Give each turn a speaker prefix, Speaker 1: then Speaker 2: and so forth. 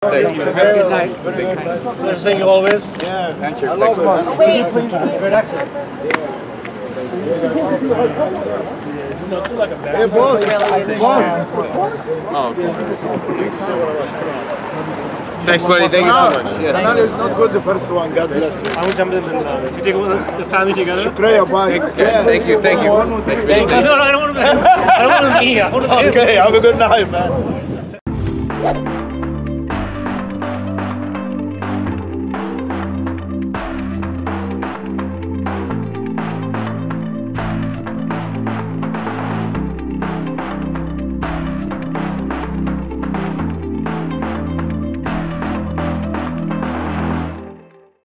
Speaker 1: Thanks, man. Have a good night.
Speaker 2: Pleasure seeing you always.
Speaker 1: Yeah, thank you.
Speaker 2: Thanks, man.
Speaker 3: Wait.
Speaker 4: Hey, boss. Boss.
Speaker 1: Oh, cool. Thanks, buddy. Thank you so much.
Speaker 4: Kunal is not good the first one. God bless you.
Speaker 2: I will jump in and we take the family together.
Speaker 4: Shukriya, bye.
Speaker 1: Thanks, guys. Thank you. Thank you. Nice meeting you.
Speaker 2: No, I don't want to be. I don't want to be.
Speaker 4: Okay, have a good night, man.